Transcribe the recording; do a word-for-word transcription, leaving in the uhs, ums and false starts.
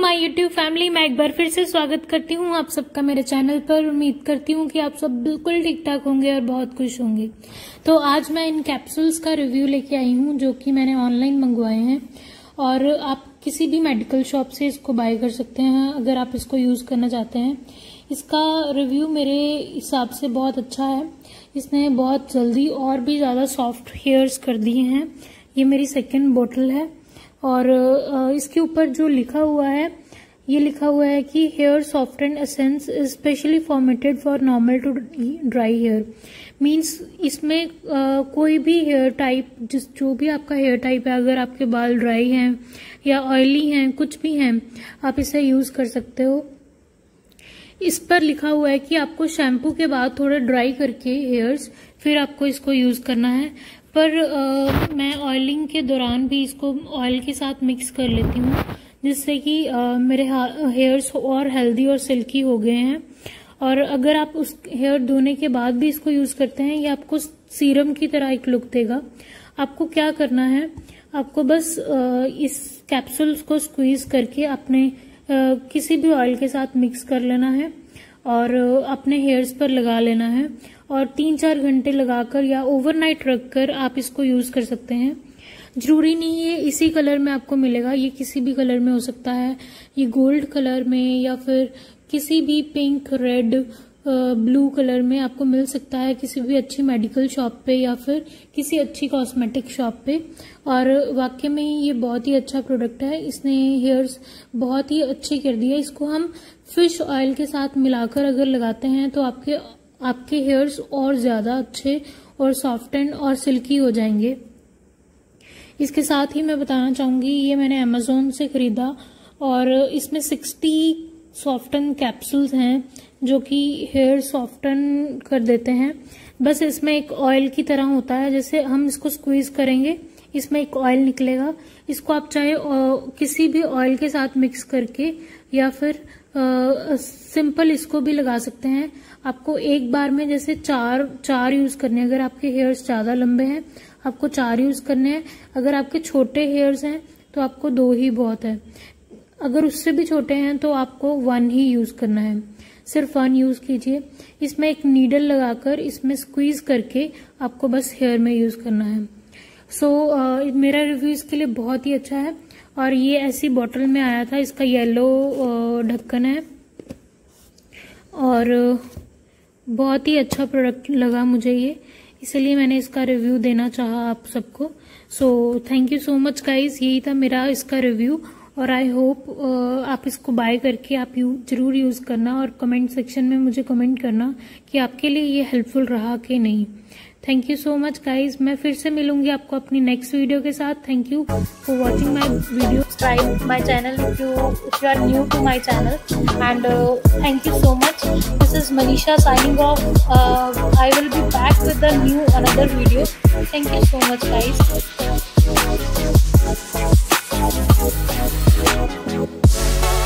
My YouTube family, मैं एक बार फिर से स्वागत करती हूँ आप सबका मेरे चैनल पर। उम्मीद करती हूँ कि आप सब बिल्कुल ठीक ठाक होंगे और बहुत खुश होंगे। तो आज मैं इन कैप्सूल्स का रिव्यू लेके आई हूँ जो कि मैंने ऑनलाइन मंगवाए हैं और आप किसी भी मेडिकल शॉप से इसको बाय कर सकते हैं अगर आप इसको यूज़ करना चाहते हैं। इसका रिव्यू मेरे हिसाब से बहुत अच्छा है। इसने बहुत जल्दी और भी ज़्यादा सॉफ्ट हेयर्स कर दिए हैं। ये मेरी सेकेंड बोतल है और इसके ऊपर जो लिखा हुआ है, ये लिखा हुआ है कि hair soften essence is specially formatted for normal to dry hair. Means इसमें आ, कोई भी हेयर टाइप, जिस जो भी आपका हेयर टाइप है, अगर आपके बाल ड्राई हैं या ऑयली हैं, कुछ भी हैं, आप इसे यूज कर सकते हो। इस पर लिखा हुआ है कि आपको शैम्पू के बाद थोड़ा ड्राई करके हेयर्स फिर आपको इसको यूज करना है। पर आ, मैं ऑयलिंग के दौरान भी इसको ऑयल के साथ मिक्स कर लेती हूँ, जिससे कि मेरे हेयर्स और हेल्दी और सिल्की हो गए हैं। और अगर आप उस हेयर धोने के बाद भी इसको यूज करते हैं, ये आपको सीरम की तरह एक लुक देगा। आपको क्या करना है, आपको बस आ, इस कैप्सूल्स को स्क्वीज करके अपने आ, किसी भी ऑयल के साथ मिक्स कर लेना है और अपने हेयर्स पर लगा लेना है और तीन चार घंटे लगाकर या ओवरनाइट रखकर आप इसको यूज कर सकते हैं। जरूरी नहीं है इसी कलर में आपको मिलेगा, ये किसी भी कलर में हो सकता है। ये गोल्ड कलर में या फिर किसी भी पिंक, रेड, ब्लू कलर में आपको मिल सकता है किसी भी अच्छी मेडिकल शॉप पे या फिर किसी अच्छी कॉस्मेटिक शॉप पे। और वाकई में ये बहुत ही अच्छा प्रोडक्ट है। इसने हेयर्स बहुत ही अच्छे कर दिए। इसको हम फिश ऑयल के साथ मिलाकर अगर लगाते हैं तो आपके आपके हेयर्स और ज्यादा अच्छे और सॉफ्टन और सिल्की हो जाएंगे। इसके साथ ही मैं बताना चाहूंगी, ये मैंने अमेजोन से खरीदा और इसमें सिक्सटी सॉफ्टन कैप्सूल्स हैं जो कि हेयर सॉफ्टन कर देते हैं। बस इसमें एक ऑयल की तरह होता है, जैसे हम इसको स्क्वीज करेंगे इसमें एक ऑयल निकलेगा। इसको आप चाहे किसी भी ऑयल के साथ मिक्स करके या फिर आ, सिंपल इसको भी लगा सकते हैं। आपको एक बार में जैसे चार चार यूज करने हैं। अगर आपके हेयर्स ज्यादा लंबे हैं आपको चार यूज करने हैं। अगर आपके छोटे हेयर्स हैं तो आपको दो ही बहुत है। अगर उससे भी छोटे हैं तो आपको वन ही यूज करना है। सिर्फ वन यूज कीजिए। इसमें एक नीडल लगाकर इसमें स्क्वीज करके आपको बस हेयर में यूज करना है। सो so, uh, मेरा रिव्यू इसके लिए बहुत ही अच्छा है। और ये ऐसी बॉटल में आया था, इसका येलो ढक्कन है और बहुत ही अच्छा प्रोडक्ट लगा मुझे ये, इसलिए मैंने इसका रिव्यू देना चाहा आप सबको। So thank you so much guys, यही था मेरा इसका रिव्यू और आई होप uh, आप इसको बाय करके आप यू जरूर यूज करना और कमेंट सेक्शन में मुझे कमेंट करना कि आपके लिए ये हेल्पफुल रहा कि नहीं। Thank you so much guys. मैं फिर से मिलूंगी आपको अपनी नेक्स्ट वीडियो के साथ। Thank you for watching my video. Subscribe my channel if you if you are new to my channel and thank you so much. This is Manisha signing off. uh, I will be back with the new another video. Thank you so much guys.